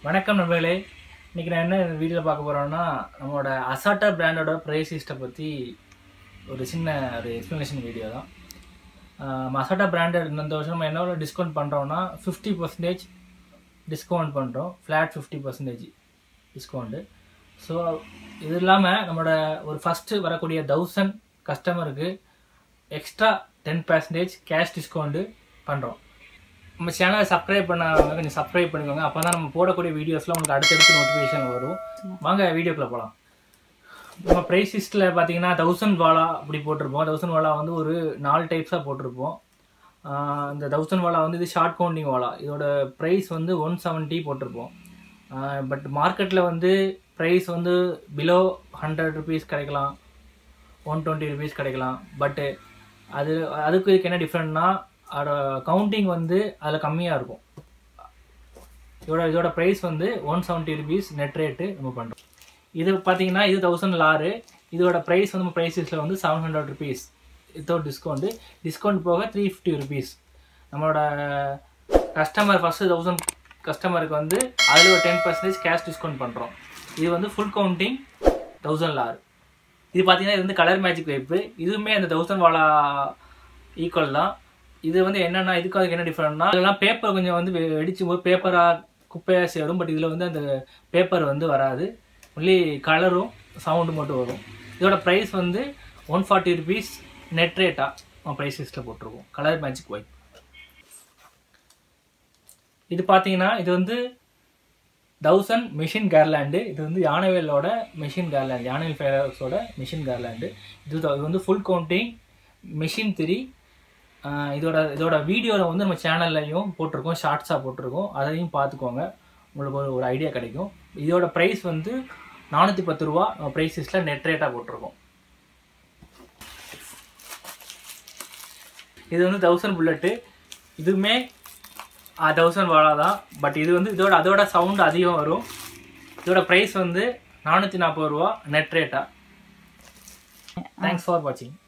வணக்கம் நண்பர்களே, இன்னைக்கு நான் என்ன வீடியோவில் பார்க்க போகிறோன்னா நம்மளோட அசாட்டா பிராண்டோட ப்ரைஸ் லிஸ்ட்டை பற்றி ஒரு சின்ன எக்ஸ்ப்ளனேஷன் வீடியோ தான். அசாட்டா பிராண்டட் இந்த வருஷம் நம்ம என்ன டிஸ்கவுண்ட் பண்ணுறோன்னா 50% டிஸ்கவுண்ட் பண்ணுறோம். Flat 50% discount. ஸோ இது இல்லாமல் நம்மளோட ஒரு ஃபஸ்ட்டு வரக்கூடிய 1000 கஸ்டமருக்கு எக்ஸ்ட்ரா 10% கேஷ் டிஸ்கவுண்ட்டு பண்ணுறோம். நம்ம சேனலை சப்ஸ்கிரைப் பண்ணாதவங்க கொஞ்சம் சப்ஸ்கிரைப் பண்ணிக்கோங்க. அப்போ தான் நம்ம போடக்கூடிய வீடியோஸ்லாம் உங்களுக்கு அடுத்தடுத்து நோட்டிஃபிகேஷன் வரும். வாங்க வீடியோக்குள்ளே போகலாம். நம்ம ப்ரைஸ் லிஸ்ட்டில் பார்த்தீங்கன்னா 1000 வாலா அப்படி போட்டிருப்போம். 1000 வாலா வந்து ஒரு 4 டைப்ஸாக போட்டிருப்போம். இந்த 1000 வாலா வந்து இது ஷார்ட் கவுண்டிங் வாலா. இதோட ப்ரைஸ் வந்து 170 போட்டிருப்போம். பட் மார்க்கெட்டில் வந்து ப்ரைஸ் வந்து பிலோ 100 ருபீஸ் கிடைக்கலாம், 120 ருபீஸ் கிடைக்கலாம். பட்டு அதுக்கு இதுக்கு என்ன டிஃப்ரெண்ட்னா அதோட கவுண்டிங் வந்து அதில் கம்மியாக இருக்கும். இதோட ப்ரைஸ் வந்து 170 ருபீஸ் நெட் ரேட்டு நம்ம பண்ணுறோம். இது பார்த்தீங்கன்னா இது 1000 லாரு. இதோட ப்ரைஸ் வந்து நம்ம ப்ரைஸ் லிஸ்ட்டில் வந்து 700 ருபீஸ் வித்தவுட் டிஸ்கவுண்ட் போக 350 ருபீஸ். நம்மளோட கஸ்டமர் ஃபஸ்ட்டு 1000 கஸ்டமருக்கு வந்து அதில் ஒரு 10% கேஷ் டிஸ்கவுண்ட் பண்ணுறோம். இது வந்து ஃபுல் கவுண்டிங் 1000 லாரு. இது பார்த்தீங்கன்னா இது வந்து கலர் மேஜிக் வைப்பு. இதுவுமே அந்த 1000 வாலா ஈக்குவல் தான். இது வந்து என்னென்னா இதுக்கு அதுக்கு என்ன டிஃப்ரெண்ட்னா இதெல்லாம் பேப்பர் கொஞ்சம் வந்து வெடிச்சும் போது பேப்பராக குப்பையாக சேரும். பட் இதில் வந்து அந்த பேப்பர் வந்து வராது. ஒன்லி கலரும் சவுண்டு மட்டும் வரும். இதோட ப்ரைஸ் வந்து 140 ருபீஸ் நெட் ரேட்டாக ப்ரைஸ் லிஸ்ட்டில் போட்டிருக்கோம். Colour magic white. இது பார்த்தீங்கன்னா இது வந்து 1000 மிஷின் கேர்லாண்டு. இது வந்து யானைவேலோட மிஷின் கேர்லாண்டு, யானைவேல் ஃபேரக்ஸோட மிஷின் கேர்லாண்டு. இது வந்து ஃபுல் கவுண்டிங் மிஷின் 3. இதோட வீடியோவில் வந்து நம்ம சேனல்லையும் போட்டிருக்கோம், ஷார்ட்ஸாக போட்டிருக்கோம். அதையும் பார்த்துக்கோங்க, உங்களுக்கு ஒரு ஐடியா கிடைக்கும். இதோட ப்ரைஸ் வந்து 410 ரூபா ப்ரைஸ் லிஸ்ட்டில் நெட் ரேட்டாக போட்டிருக்கோம். இது வந்து 1000 புல்லட்டு. இதுவுமே 1000 வாலா தான். பட் இது வந்து அதோட சவுண்டு அதிகம் வரும். இதோட ப்ரைஸ் வந்து 440 ரூபா நெட் ரேட்டாக. தேங்க்ஸ் ஃபார் வாட்சிங்.